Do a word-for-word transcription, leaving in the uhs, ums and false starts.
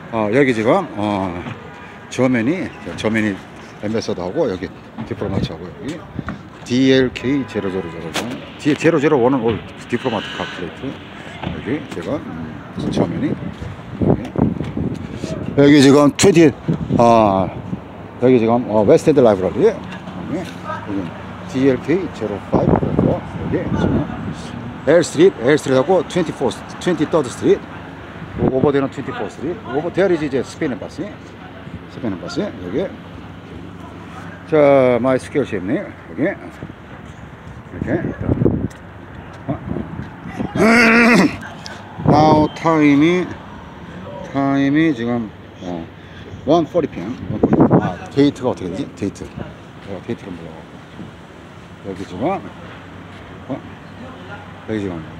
어, 여기 지금 어, 저맨이 저맨이 엠베서더하고 여기 디플로마트하고 여기 디엘케이 제로제로제로 제로제로일은 올 디플로마트 카플레이트 여기 제가 음, 저맨이 여기, 여기 지금 이십 아 여기 지금 어, 웨스트엔드 라이브러리 여기, 여기 디엘케이 제로오 여기 지금 L 스트리트 L 스트리트하고 이십사 이십삼 스트리트 오버되는 이십사 스트리트 오버 대리지 이제 스페인 엠바시 스페인 엠바시 여기 자 마이 스퀘어십 네 여기 이렇게 나우 타임이 타임이 지금 어, 일 사십 피엠 아 데이트가 어떻게 되지? 데이트 제가 데이트를 몰라가지고 여기 지금 어? 여기 지금